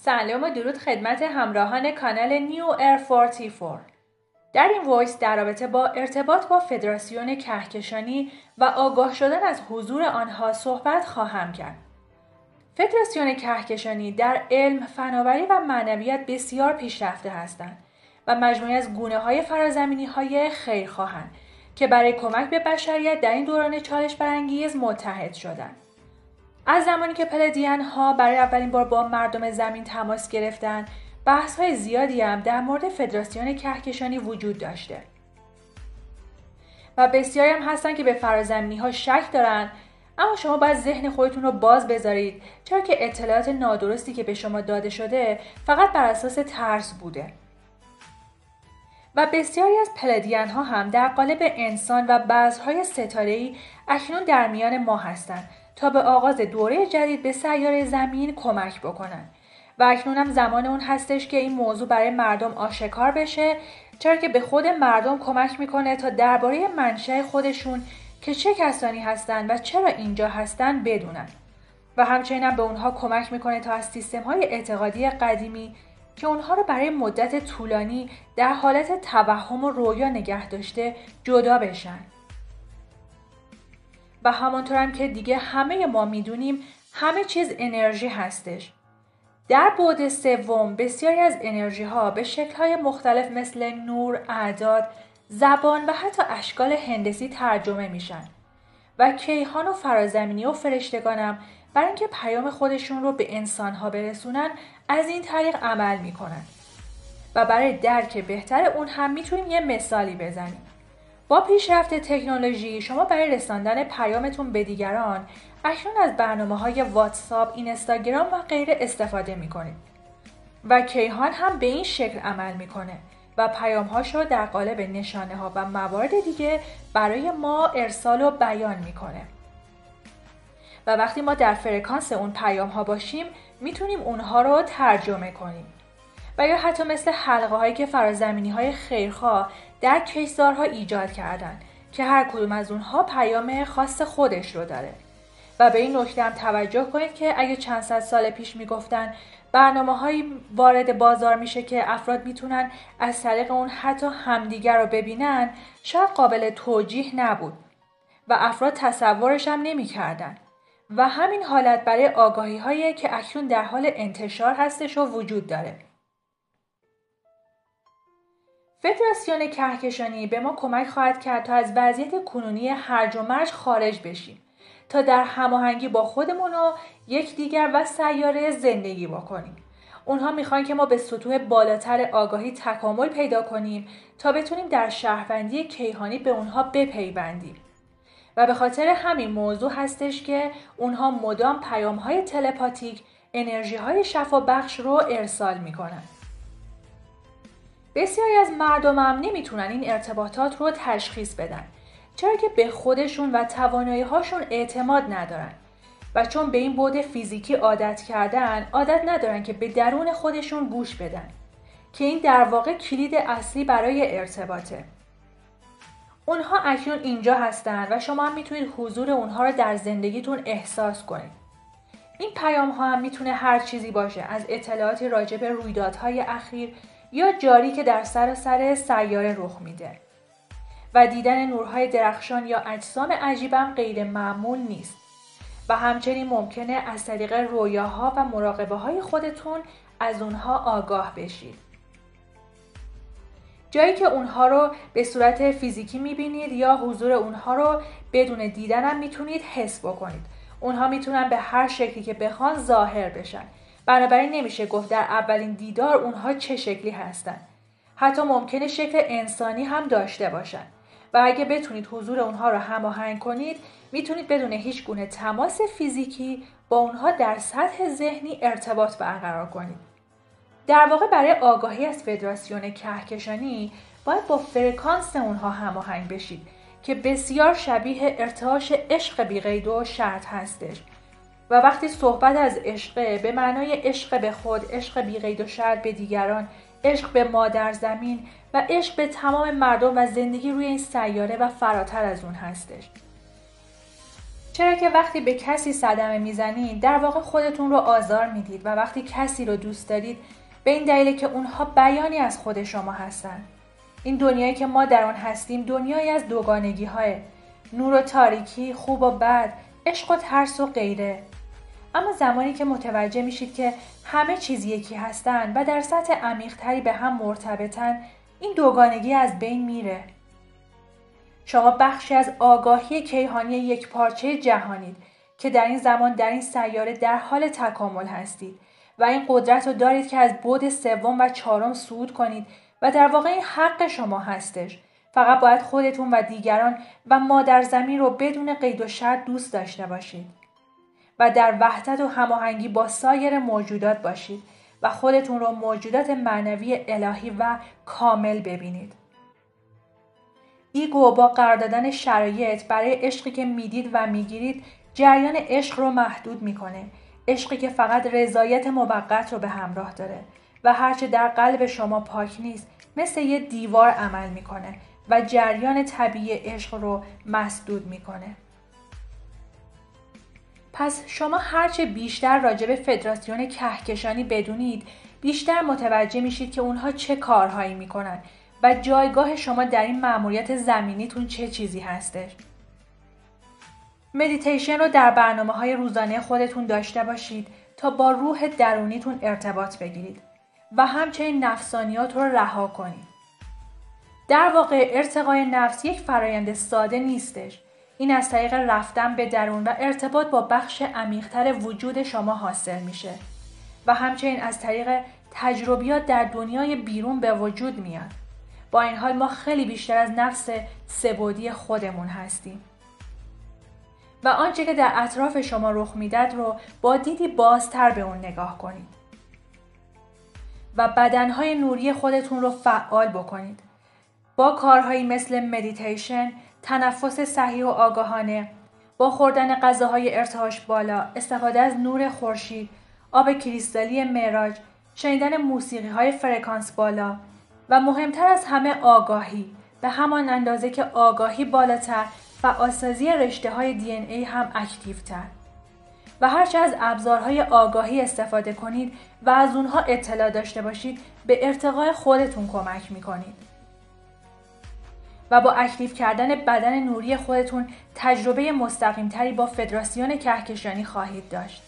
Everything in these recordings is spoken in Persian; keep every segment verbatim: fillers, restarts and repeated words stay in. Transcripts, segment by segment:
سلام و درود خدمت همراهان کانال نیو ایر چهل و چهار. در این وایس در رابطه با ارتباط با فدراسیون کهکشانی و آگاه شدن از حضور آنها صحبت خواهم کرد. فدراسیون کهکشانی در علم، فناوری و معنویت بسیار پیشرفته هستند و مجموعی از گونه‌های فرازمینی‌های خیرخواهند که برای کمک به بشریت در این دوران چالش برانگیز متحد شدند. از زمانی که پلدین ها برای اولین بار با مردم زمین تماس گرفتند، بحث های زیادی هم در مورد فدراسیون کهکشانی وجود داشته. و بسیاری هم هستن که به فرازمینی ها شک دارن، اما شما باید ذهن خودتون رو باز بذارید، چرا که اطلاعات نادرستی که به شما داده شده فقط بر اساس ترس بوده. و بسیاری از پلدین ها هم در قالب انسان و بذرهای ستاره‌ای اکنون در میان ما هستند تا به آغاز دوره جدید به سیاره زمین کمک بکنن. و اکنون هم زمان اون هستش که این موضوع برای مردم آشکار بشه، چرا که به خود مردم کمک میکنه تا درباره منشأ خودشون که چه کسانی هستن و چرا اینجا هستن بدونن. و همچنین هم به اونها کمک میکنه تا از سیستم‌های اعتقادی قدیمی که اونها رو برای مدت طولانی در حالت توهم و رویا نگه داشته جدا بشن. و همانطور هم که دیگه همه ما میدونیم همه چیز انرژی هستش. در بعد سوم بسیاری از انرژی ها به شکل های مختلف مثل نور، اعداد، زبان و حتی اشکال هندسی ترجمه میشن. و کیهان و فرازمینی و فرشتگانم برای اینکه پیام خودشون رو به انسان ها برسونن از این طریق عمل میکنن. و برای درک بهتر اون هم میتونیم یه مثالی بزنیم. با پیشرفت تکنولوژی شما برای رساندن پیامتون به دیگران اکنون از برنامه‌های واتساپ، اینستاگرام و غیره استفاده می‌کنید. و کیهان هم به این شکل عمل می‌کنه و پیام‌هاش رو در قالب نشانه‌ها و موارد دیگه برای ما ارسال و بیان می‌کنه. و وقتی ما در فرکانس اون پیام‌ها باشیم میتونیم اونها رو ترجمه کنیم. و یا حتی مثل حلقه هایی که فرازمینی های خیرخواه در کشتزارها ایجاد کردن که هر کدوم از اونها پیام خاص خودش رو داره. و به این نکته هم توجه کنید که اگه چند صد سال پیش میگفتن برنامه هایی وارد بازار میشه که افراد میتونن از طریق اون حتی همدیگر رو ببینن، شاید قابل توجیه نبود و افراد تصورش هم نمی کردن. و همین حالت برای آگاهی هایی که اکنون در حال انتشار هستش و وجود داره. فدراسیون کهکشانی به ما کمک خواهد کرد تا از وضعیت کنونی هرج و مرج خارج بشیم، تا در هماهنگی با خودمون و یکدیگر و سیاره زندگی بکنیم. اونها میخوان که ما به سطوح بالاتر آگاهی تکامل پیدا کنیم تا بتونیم در شهروندی کیهانی به اونها بپیوندیم. و به خاطر همین موضوع هستش که اونها مدام پیام‌های تلپاتیک، انرژی‌های شفابخش رو ارسال میکنن. بسیاری از مردم هم نمیتونن این ارتباطات رو تشخیص بدن، چرا که به خودشون و توانایی هاشون اعتماد ندارن و چون به این بعد فیزیکی عادت کردن، عادت ندارن که به درون خودشون گوش بدن که این در واقع کلید اصلی برای ارتباطه. اونها اکنون اینجا هستن و شما هم میتونید حضور اونها رو در زندگیتون احساس کنید. این پیام ها هم میتونه هر چیزی باشه، از اطلاعاتی راجع به رویدادهای اخیر یا جاری که در سراسر سیاره رخ میده. و دیدن نورهای درخشان یا اجسام عجیبم غیر معمول نیست. و همچنین ممکنه از طریق رویاها و مراقبه های خودتون از اونها آگاه بشید. جایی که اونها رو به صورت فیزیکی میبینید یا حضور اونها رو بدون دیدن هم میتونید حس بکنید. اونها میتونن به هر شکلی که بخوان ظاهر بشن. بنابراین نمیشه گفت در اولین دیدار اونها چه شکلی هستن. حتی ممکنه شکل انسانی هم داشته باشن. و اگه بتونید حضور اونها رو هماهنگ کنید، میتونید بدون هیچ گونه تماس فیزیکی با اونها در سطح ذهنی ارتباط برقرار کنید. در واقع برای آگاهی از فدراسیون کهکشانی باید با فرکانس اونها هماهنگ بشید که بسیار شبیه ارتعاش عشق بی‌قید و شرط هستش. و وقتی صحبت از عشق به معنای عشق به خود، عشق بی‌قید و شرط به دیگران، عشق به مادر زمین و عشق به تمام مردم و زندگی روی این سیاره و فراتر از اون هستش. چرا که وقتی به کسی صدمه میزنید در واقع خودتون رو آزار میدید و وقتی کسی رو دوست دارید به این دلیل که اونها بیانی از خود شما هستند. این دنیایی که ما در آن هستیم دنیایی از دوگانگی های نور و تاریکی، خوب و بد، عشق و ترس و غیره. اما زمانی که متوجه میشید که همه چیز یکی هستن و در سطح عمیق‌تری به هم مرتبطن، این دوگانگی از بین میره. شما بخشی از آگاهی کیهانی یک پارچه جهانید که در این زمان در این سیاره در حال تکامل هستید و این قدرت رو دارید که از بعد سوم و چهارم صعود کنید و در واقع این حق شما هستش. فقط باید خودتون و دیگران و مادر زمین رو بدون قید و شرط دوست داشته باشید و در وحدت و هماهنگی با سایر موجودات باشید و خودتون رو موجودات معنوی الهی و کامل ببینید. ایگو با قرار دادن شرایط برای عشقی که میدید و میگیرید جریان عشق رو محدود میکنه. عشقی که فقط رضایت موقت رو به همراه داره و هرچه در قلب شما پاک نیست مثل یه دیوار عمل میکنه و جریان طبیعی عشق رو مسدود میکنه. پس شما هرچه بیشتر راجع به فدراسیون کهکشانی بدونید بیشتر متوجه میشید که اونها چه کارهایی میکنن و جایگاه شما در این مأموریت زمینیتون چه چیزی هستش. مدیتیشن رو در برنامه‌های روزانه خودتون داشته باشید تا با روح درونیتون ارتباط بگیرید و همچنین نفسانیات رو رها کنید. در واقع ارتقای نفس یک فرایند ساده نیستش. این از طریق رفتن به درون و ارتباط با بخش عمیق‌تر وجود شما حاصل میشه و همچنین از طریق تجربیات در دنیای بیرون به وجود میاد. با این حال ما خیلی بیشتر از نفس سه‌بعدی خودمون هستیم. و آنچه که در اطراف شما رخ میداد رو با دیدی بازتر به اون نگاه کنید. و بدنهای نوری خودتون رو فعال بکنید. با کارهایی مثل مدیتیشن، تنفس صحیح و آگاهانه، با خوردن غذاهای ارتعاش بالا، استفاده از نور خورشید، آب کریستالی معراج، شنیدن موسیقی‌های فرکانس بالا و مهمتر از همه آگاهی، به همان اندازه که آگاهی بالاتر فعالسازی رشته‌های دی ان ای هم اکتیوتر. و هرچه از ابزارهای آگاهی استفاده کنید و از اونها اطلاع داشته باشید به ارتقای خودتون کمک میکنید. و با اکتیو کردن بدن نوری خودتون تجربه مستقیمتری با فدراسیون کهکشانی خواهید داشت.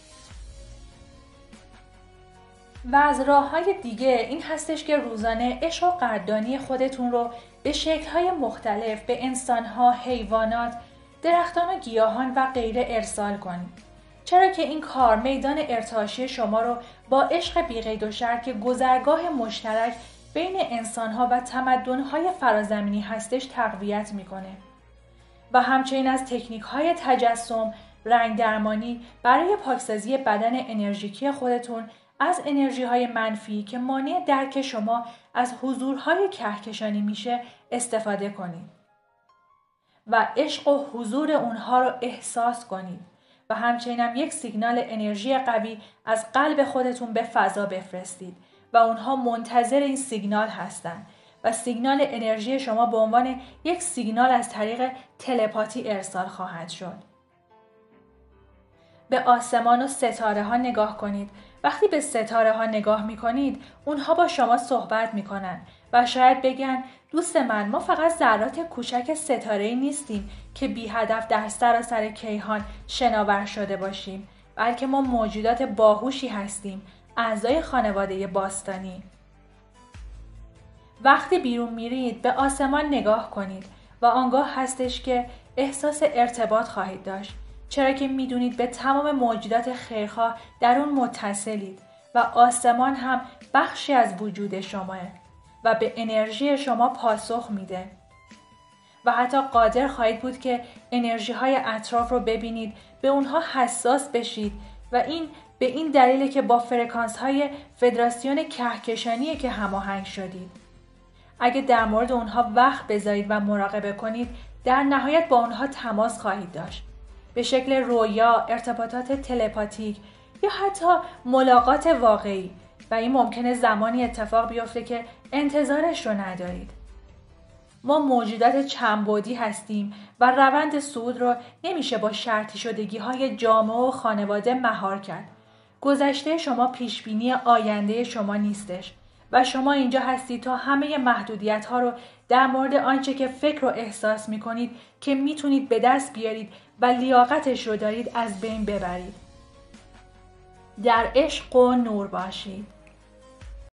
و از راه‌های دیگه این هستش که روزانه عشق و قدردانی خودتون رو به شکل‌های مختلف به انسان‌ها، حیوانات، درختان و گیاهان و غیره ارسال کنید. چرا که این کار میدان ارتعاشی شما رو با عشق بی‌قید و شرط که گذرگاه مشترک بین انسان‌ها و تمدن‌های فرازمینی هستش تقویت می‌کنه. و همچنین از تکنیک‌های تجسم، رنگ درمانی برای پاکسازی بدن انرژیکی خودتون از انرژی‌های منفی که مانع درک شما از حضورهای کهکشانی میشه استفاده کنید. و عشق و حضور اونها رو احساس کنید. و همچنین هم یک سیگنال انرژی قوی از قلب خودتون به فضا بفرستید و اونها منتظر این سیگنال هستن و سیگنال انرژی شما به عنوان یک سیگنال از طریق تلپاتی ارسال خواهد شد. به آسمان و ستاره ها نگاه کنید. وقتی به ستاره ها نگاه می کنید اونها با شما صحبت می کنن و شاید بگن دوست من ما فقط ذرات کوچک ستاره‌ای نیستیم که بی هدف در سراسر کیهان شناور شده باشیم، بلکه ما موجودات باهوشی هستیم، اعضای خانواده باستانی. وقتی بیرون میرید به آسمان نگاه کنید و آنگاه هستش که احساس ارتباط خواهید داشت، چرا که میدونید به تمام موجودات خیرخواه در اون متصلید و آسمان هم بخشی از وجود شماه و به انرژی شما پاسخ میده. و حتی قادر خواهید بود که انرژی های اطراف رو ببینید، به اونها حساس بشید و این به این دلیله که با فرکانس های فدراسیون کهکشانیه که هماهنگ شدید. اگه در مورد اونها وقت بذارید و مراقبه کنید، در نهایت با اونها تماس خواهید داشت. به شکل رویا، ارتباطات تلپاتیک یا حتی ملاقات واقعی و این ممکنه زمانی اتفاق بیفته که انتظارش رو ندارید. ما موجودات چندبعدی هستیم و روند صعود را نمیشه با شرطی شدگی های جامعه و خانواده مهار کرد. گذشته شما پیشبینی آینده شما نیستش و شما اینجا هستید تا همه محدودیت ها رو در مورد آنچه که فکر و احساس می کنید که میتونید به دست بیارید و لیاقتش رو دارید از بین ببرید. در عشق و نور باشید.